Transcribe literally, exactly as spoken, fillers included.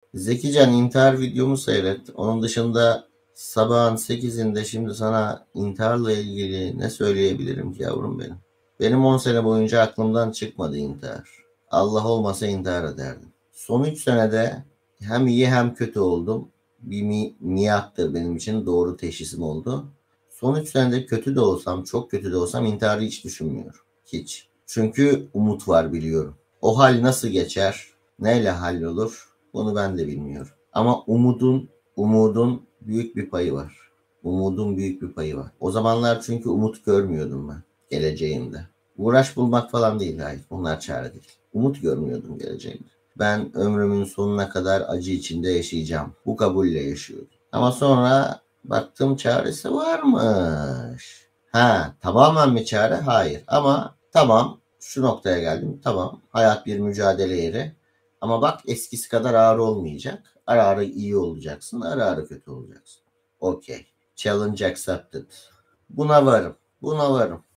Zekican, intihar videomu seyret. Onun dışında sabahın sekizinde şimdi sana intiharla ilgili ne söyleyebilirim ki yavrum benim? Benim on sene boyunca aklımdan çıkmadı intihar. Allah olmasa intihar ederdim. Son üç senede hem iyi hem kötü oldum. Bir mi, miyattır benim için, doğru teşhisim oldu. Son üç senede kötü de olsam, çok kötü de olsam intiharı hiç düşünmüyorum. Hiç. Çünkü umut var, biliyorum. O hal nasıl geçer, neyle hallolur bunu ben de bilmiyorum. Ama umudun, umudun büyük bir payı var. Umudun büyük bir payı var. O zamanlar çünkü umut görmüyordum ben geleceğimde. Uğraş bulmak falan değil, hayır. Bunlar çare değil. Umut görmüyordum geleceğimde. Ben ömrümün sonuna kadar acı içinde yaşayacağım. Bu kabulle yaşıyordum. Ama sonra baktım çaresi varmış. Ha, tamamen mi çare? Hayır. Ama tamam, şu noktaya geldim. Tamam, hayat bir mücadele yeri. Ama bak, eskisi kadar ağır olmayacak. Ara ara iyi olacaksın, ara ara kötü olacaksın. Okey. Challenge accepted. Buna varım. Buna varım.